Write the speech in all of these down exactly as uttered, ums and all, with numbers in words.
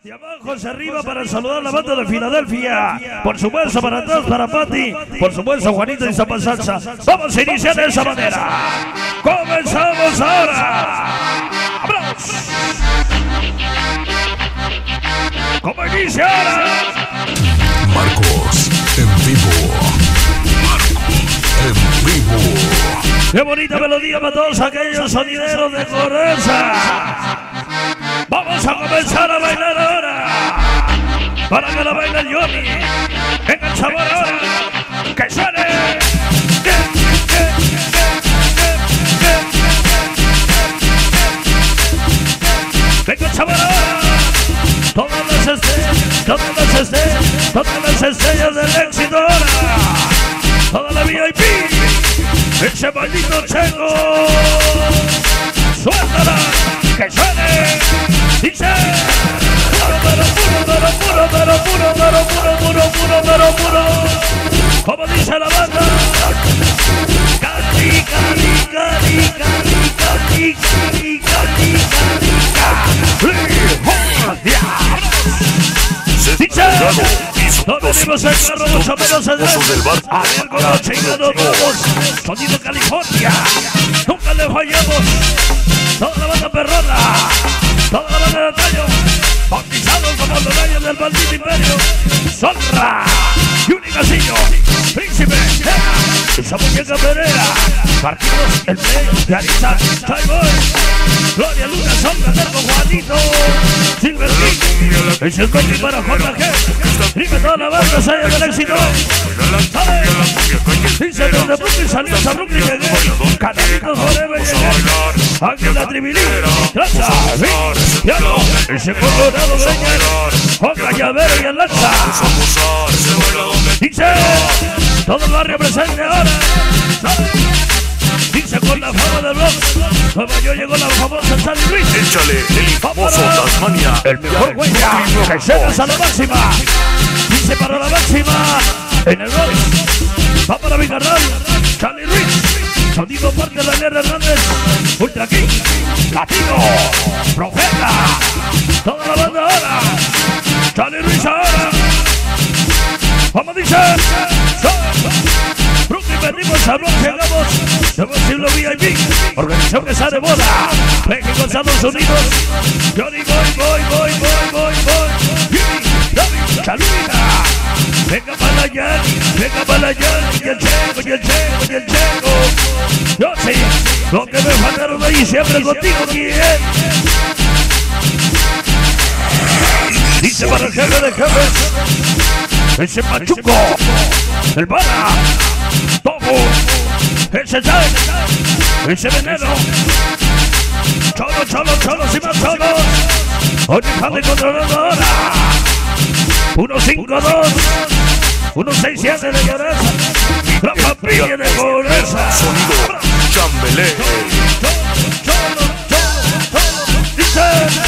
De abajo hacia arriba para saludar a la banda de Filadelfia. Por supuesto para todos, para Pati. Por supuesto Juanito y Zapa Salsa. Vamos a iniciar de esa manera. Comenzamos ahora. ¡Vámonos! ¿Cómo inicia ahora? Marcos en vivo. Marcos en vivo. Qué bonita melodía para todos aquellos sonideros de Coreza. Vamos a comenzar a bailar ahora. Para que la baile el Johnny. Venga el sabor ahora. Que suene. Venga el sabor ahora. Todas las estrellas, todas las estrellas, todas las estrellas del éxito ahora. Toda la V I P. Ese maldito Checo. Suéltala. Que suene. Dice. Puro, pero puro, pero puro, pero puro, pero puro, puro, puro, pero puro. Como dice la banda. Cali, cali, cali, cali, cali, cali, cali, cali, dice. No venimos al carro mucho menos en el a ver cómo chingado vamos. Sonido California. Nunca le fallamos. Toda la banda perrona. Toda la banda de antaño. Bautizados como los reyes del maldito imperio. Sonra. Yuni Casillo. Príncipe. Y esa muñeca Pereira. Partidos el medio de Arisa. Chayboy. Gloria Luna. Sombra. Terco Juanito. Silver King. Es el coche para J G. Dime toda la banda. Saya del éxito. Dice desde Brooklyn salió a Brooklyn. Llegué. Canalitos Forever. Llegué. Ángela Tribilín. Lanza. Piano. Ese colorado Breña. Oca Llavero y el Lanza. Dice. Todo el barrio presente ahora. Dice con la fama del rock. Nueva York llegó la famosa San Luis. Échale el famoso Tasmania. El mejor huella. Que llegas a la máxima. Dice para la máxima. En el rock. Va para mi carnal. Charlie Rich. Sonido parte de la guerra Hernández. Ultra King. Latino. Profeta. Toda la banda ahora. Charlie Rich ahora. Vamos dice. Brooklyn venimos a Bronx, llegamos. Somos Siglo V I P. Organización que sale de boda. México, Estados Unidos. Johnny Boy, Boy, Boy, Boy, Boy, Boy. Jimmy, David, Chalina. Venga para allá, venga para allá. Y el Checo, y el Checo, y el Checo. Yo sí, lo que me faltaron ahí siempre contigo, ¿quién? Dice para el jefe de jefes. Ese Pachuco. El Bala. Togo. Ese Jack. Ese Veneno. Cholo, cholo, cholo, y más cholos. Oye, controlando ahora. uno cinco dos. uno seis siete de Lloreza. La papilla de Lloreza. Sonido Chambelé. Cholo, cholo, cholo, cholo. Dice.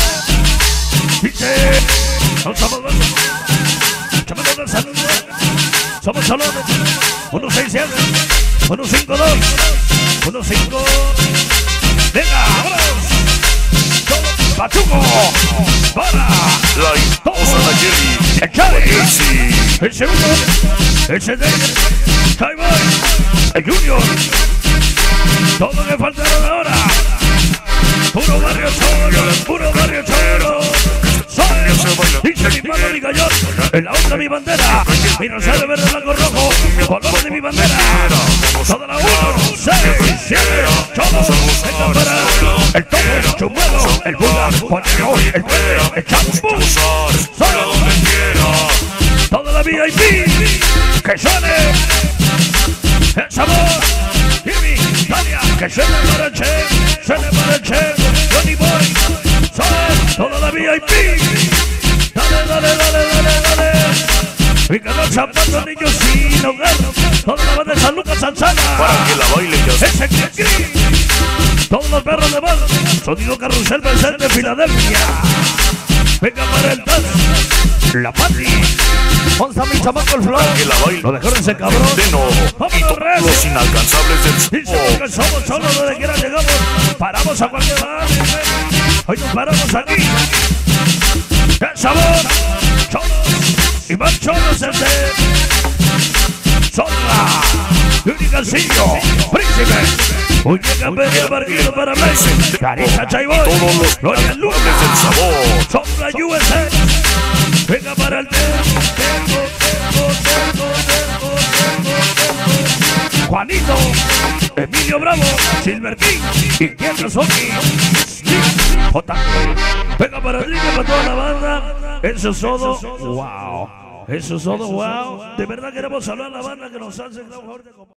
Dice. No somos dos. Chamando de salud. Somos solo. uno seis siete. uno cinco dos. uno cinco. Venga, vámonos. Pachuco. Para. La esposa Nayeli. El Chávez. El segundo. El Cedel. Highboy. El Junior. Todo que faltaron ahora. Puro barrio cholo. Puro barrio cholo. Dice mi mano mi gallón. En la onda mi bandera. Mi rosario verde, blanco, rojo. Color de mi bandera. Toda la uno, seis, siete, cholos. Venga para el toque, chumuelo, el Buda, Juanero, el Puede, el Champú. Solo toda la V I P. Que suene el sabor. Jimmy, Tania. Que suene para el Che. Suene para el Che. Johnny Boy. Solo toda la V I P. Dale, dale, dale, dale, dale. Mi canal Zapato, niños sin hogar. Toda la banda de San Lucas, Sanzana. Para que la baile ya. Ese Kiki. Todos los perros de bala. Sonido Carrusel presente en Filadelfia. Venga para el dance. La Pati. Onza mi chamaco el flow. Que la baile. Lo dejaron ese cabrón. Vámonos, Reyes. Los inalcanzables del Dice que somos solos donde quiera llegamos. Paramos a cualquier lado. Hoy nos paramos aquí. El sabor, cholos y más cholos el de Zorra, Yuri Calcillo, Príncipe, Muñeca Peña Marquillo para Blaze, Carissa Chayboy, Gloria Luna, del sabor. Zorra U S A, venga para el tempo, tempo, tempo, tempo, tempo, tempo, tempo. Juanito, Emilio Bravo, Silver King, Izquierdo Soki, Slick, J K. Venga para Enrique, para toda la banda. Eso es todo. Wow. Eso es todo. Wow. De verdad queremos saludar a la banda que nos hace el gran favor de